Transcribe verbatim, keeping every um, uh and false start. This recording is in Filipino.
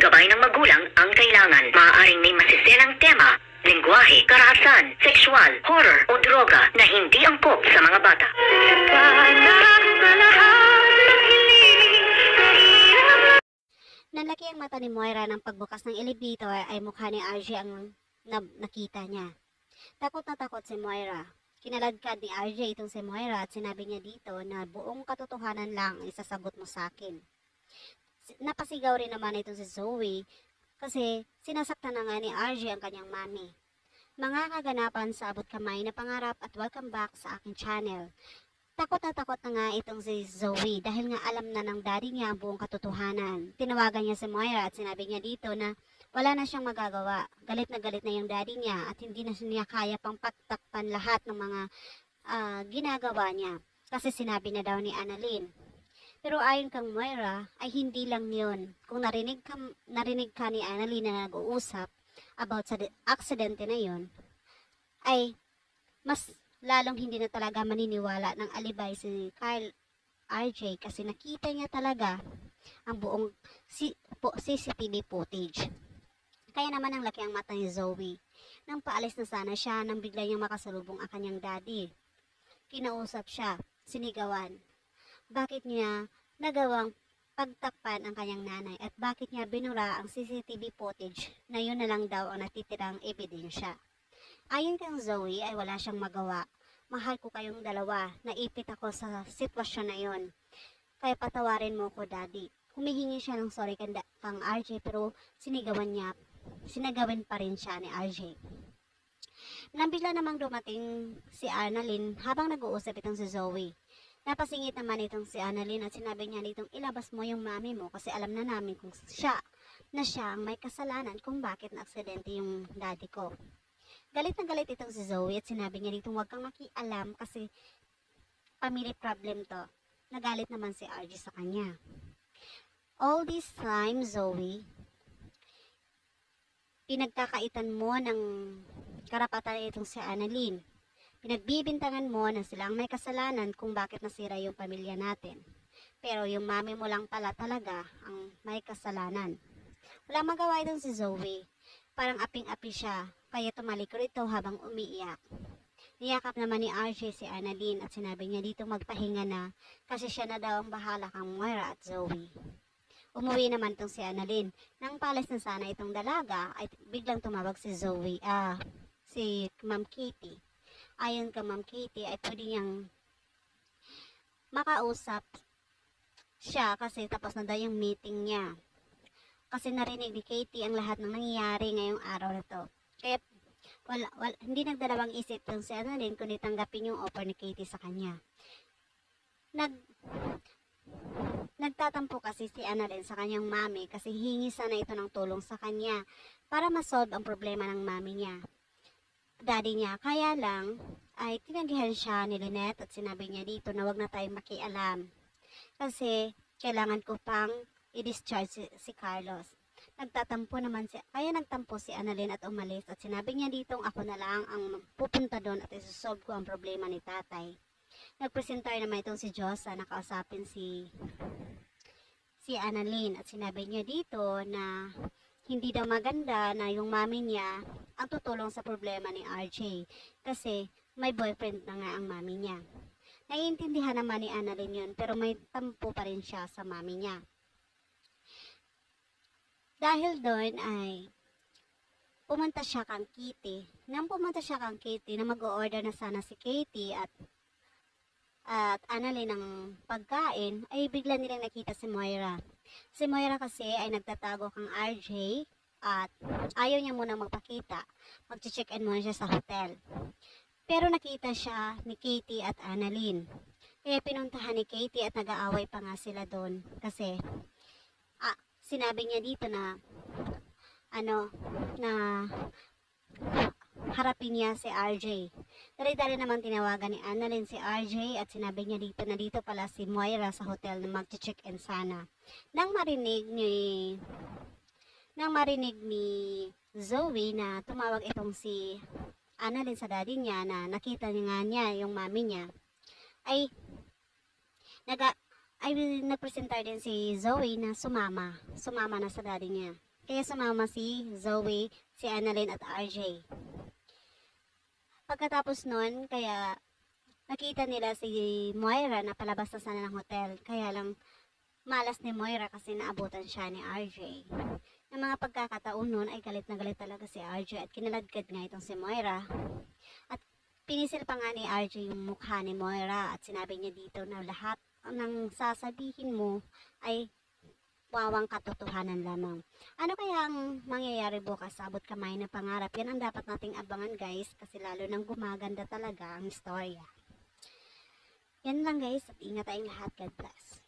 gabay ng magulang ang kailangan. Maaaring may masiselang tema, lengguwahe, karahasan, sexual, horror o droga na hindi angkop sa mga bata. Nanlaki ang mata ni Moira ng pagbukas ng elevator ay mukha ni R J ang na nakita niya. Takot na takot si Moira. Kinaladkad ni R J itong si Moira at sinabi niya dito na buong katotohanan lang ang isasagot mo sa akin. Napasigaw rin naman itong si Zoe kasi sinasaktan na nga ni R J ang kanyang mami. Mga kaganapan sa abot kamay na pangarap at welcome back sa aking channel. Takot na takot na nga itong si Zoe dahil nga alam na ng daddy niya ang buong katotohanan. Tinawagan niya si Moira at sinabi niya dito na wala na siyang magagawa. Galit na galit na yung daddy niya at hindi na niya kaya pang pagtakpan lahat ng mga uh, ginagawa niya. Kasi sinabi na daw ni Annalyn. Pero ayon kang Moira ay hindi lang yun. Kung narinig ka, narinig ka ni Annalyn na nag-uusap about sa aksidente na yun, ay mas lalong hindi na talaga maniniwala ng alibay si Kyle R J kasi nakita niya talaga ang buong C C T V footage. Kaya naman ang laki ang mata ni Zoe. Nang paalis na sana siya nang bigla niyang makasalubong ang kanyang daddy. Kinausap siya, sinigawan. Bakit niya nagawang pagtakpan ang kanyang nanay at bakit niya binura ang C C T V footage na yun na lang daw ang natitirang ebidensya. Ayon kang Zoe ay wala siyang magawa. Mahal ko kayong dalawa. Naipit ako sa sitwasyon na yon. Kaya patawarin mo ko, daddy. Humihingi siya ng sorry kang, kang R J pero sinigawan niya. Sinagawin pa rin siya ni R J. Nang bigla namang dumating si Annalyn habang nag-uusap itong si Zoe. Napasingit naman itong si Annalyn at sinabi niya nitong ilabas mo yung mami mo kasi alam na namin kung siya na siya ang may kasalanan kung bakit na-aksidente yung daddy ko. Galit na galit itong si Zoe at sinabi niya dito huwag kang makialam kasi family problem to. Nagalit naman si R J sa kanya. All this time, Zoe, pinagkakaitan mo ng karapatan itong si Annalyn. Pinagbibintangan mo na sila ang may kasalanan kung bakit nasira yung pamilya natin. Pero yung mami mo lang pala talaga ang may kasalanan. Wala magawa itong si Zoe. Parang aping-api siya. Kaya tumalikod ito habang umiiyak. Niyakap naman ni R J si Annalyn at sinabi niya dito magpahinga na kasi siya na daw ang bahala kang Moira at Zoe. Umuwi naman itong si Annalyn. Nang palis na sana itong dalaga ay biglang tumawag si Zoe, ah, si Ma'am Katie. Ayon ka Ma'am Katie ay pwede niyang makausap siya kasi tapos na daw yung meeting niya. Kasi narinig ni Katie ang lahat ng nangyayari ngayong araw na to. Kaya wala, wala, hindi nagdalawang isip yung si Annalyn kundi tanggapin yung offer ni Katie sa kanya. Nag, nagtatampo kasi si Annalyn sa kanyang mami kasi hingi sana ito ng tulong sa kanya para masolve ang problema ng mami niya. Daddy niya, kaya lang ay tinagihan siya ni Lynette at sinabi niya dito na wag na tayong makialam. Kasi kailangan ko pang i-discharge si, si Carlos. Nagtatampo naman si, kaya nagtampo si Annalyn at umalis at sinabi niya ditong ako na lang ang pupunta doon at isosolve ko ang problema ni tatay. Nagpresentar naman itong si Josa na kausapin si si Annalyn at sinabi niya dito na hindi daw maganda na yung mami niya ang tutulong sa problema ni R J kasi may boyfriend na nga ang mami niya. Naiintindihan naman ni Annalyn yun pero may tampo pa rin siya sa mami niya. Dahil doon ay pumunta siya kang Kitty. Nang pumunta siya kang Kitty na mag-o-order na sana si Katie at at Annalyn ng pagkain ay bigla nilang nakita si Moira. Si Moira kasi ay nagtatago kang R J at ayaw niya muna magpakita. Mag-check-in muna siya sa hotel. Pero nakita siya ni Katie at Annalyn. Kaya pinuntahan ni Katie at nag-aaway pa nga sila doon kasi ah, sinabi niya dito na ano na harapin niya si R J. Dali-dali naman tinawagan ni Annalyn si R J at sinabi niya dito na dito pala si Moira sa hotel na mag-check-in sana. Nang marinig ni nang marinig ni Zoe na tumawag itong si Annalyn sa daddy niya na nakita niya nga niya yung mami niya ay naga ay nagpresentar din si Zoe na sumama. Sumama na sa daddy niya. Kaya sumama si Zoe, si Annalyn at R J. Pagkatapos nun, kaya nakita nila si Moira na palabas na sana ng hotel. Kaya lang malas ni Moira kasi naabutan siya ni R J. Ng mga pagkakataon nun ay galit na galit talaga si R J at kinaladkad nga itong si Moira. At pinisil pa nga ni R J yung mukha ni Moira at sinabi niya dito na lahat ng sasabihin mo ay wawang katotohanan lamang. Ano kaya ang mangyayari bukas sa abot kamay na pangarap? Yan ang dapat nating abangan guys kasi lalo nang gumaganda talaga ang istorya. Yan lang guys at ingat tayong lahat. God bless.